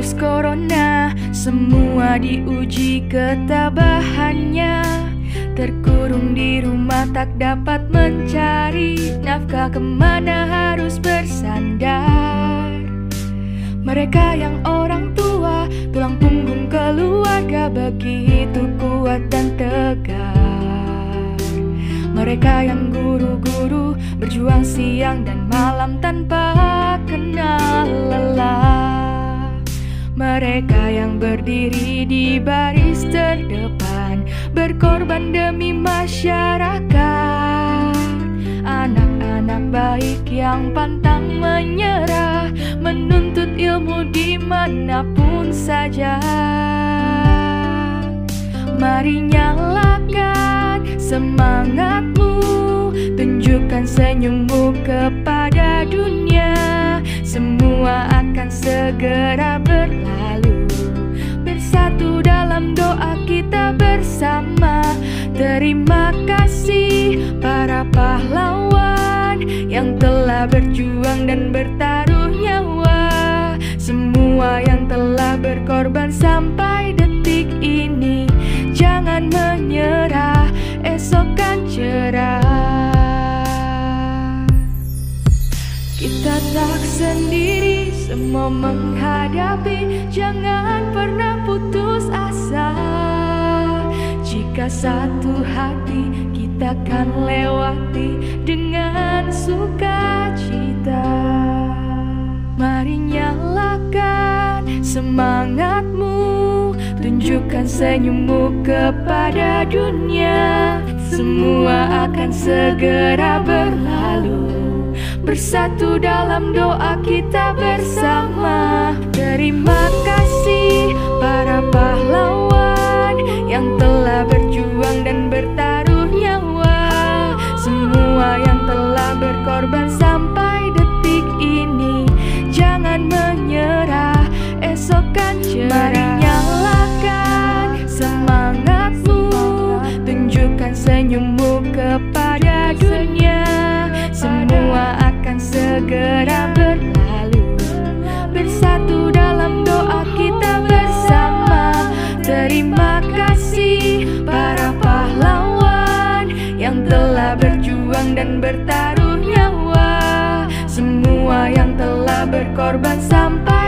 virus corona, semua diuji ketabahannya. Terkurung di rumah tak dapat mencari nafkah, kemana harus bersandar. Mereka yang orang tua, tulang punggung keluarga, begitu kuat dan tegar. Mereka yang guru-guru, berjuang siang dan malam tanpa kenal lelah. Mereka yang berdiri di baris terdepan, berkorban demi masyarakat. Anak-anak baik yang pantang menyerah, menuntut ilmu dimanapun saja. Mari nyalakan semangatmu, tunjukkan senyummu kepada dunia. Semua akan segera berlalu, bersatu dalam doa kita bersama. Terima kasih para pahlawan yang telah berjuang dan bertaruh nyawa. Semua yang telah berkorban sampai detik ini, jangan menyerah, esok kan cerah. Kita tak sendiri, semua menghadapi, jangan pernah putus asa. Jika satu hati, kita kan lewati dengan sukacita. Mari nyalakan semangatmu, tunjukkan senyummu kepada dunia. Semua akan segera berlalu, bersatu dalam doa kita bersama. Terima kasih para pahlawan yang telah berjuang dan bertaruh nyawa. Semua yang telah berkorban sampai detik ini, jangan menyerah, esok kan cerah. Mari nyalakan semangatmu, tunjukkan senyummu kepada dunia. Semua akan segera berlalu, bersatu dalam doa kita bersama. Terima kasih para pahlawan yang telah berjuang dan bertaruh nyawa. Semua yang telah berkorban sampai